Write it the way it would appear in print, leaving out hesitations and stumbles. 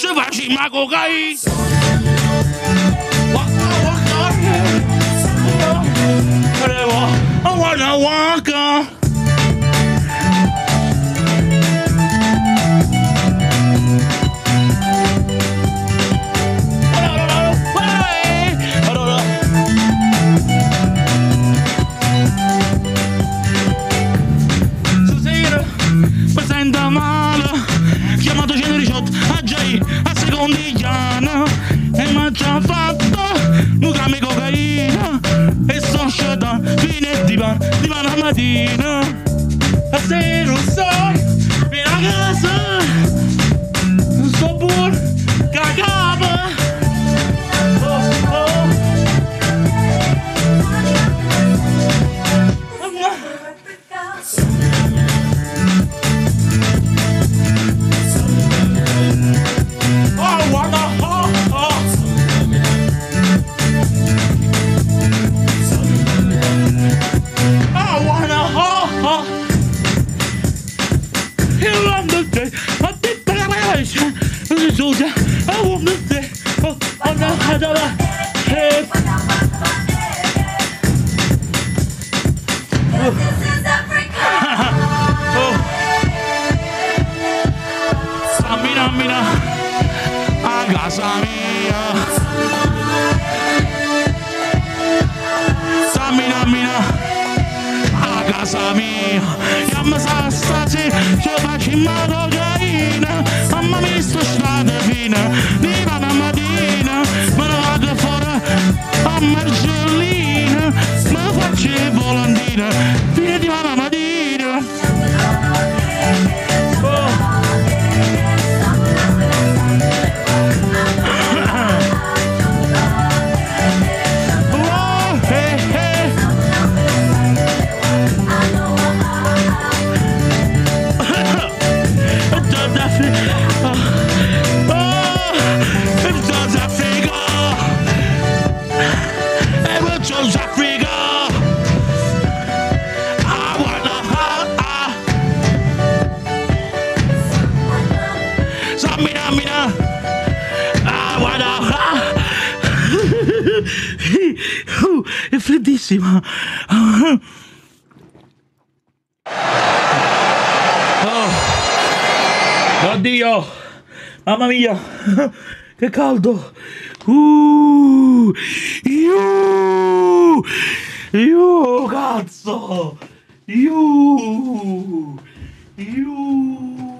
ci facciamo la cocaina. I wanna walk on. Stasera mi sento male, chiamato 118 a Jay, a secondigliana, e mi ha già fatto un grammo di cocaina, e sono sceso fino a divano a mattina, a sera non so, vieni a casa, non so buono, cagava. Samina a casa mia, Samina a casa mia, chiama stasera ci facciamo la cocaina, mamma mi sto stata fina, viva la mattina, me ne vado fuori a Marcellina, me faccio le volantine, fine di la mattina. È freddissima. Oh. Oddio, mamma mia, che caldo. Cazzo.